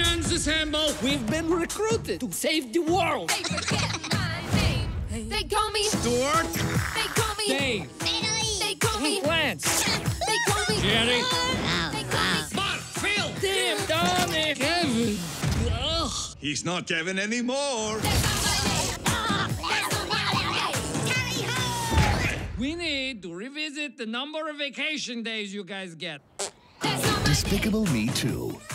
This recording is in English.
Minions assemble! We've been recruited to save the world! They forget my name. They call me Stuart! They call me Dave! They call me Lance! They call me Jerry! They call me Mark! Phil! Tim! Donnie! Kevin! Ugh. He's not Kevin anymore. We need to revisit the number of vacation days you guys get. Despicable Me 2.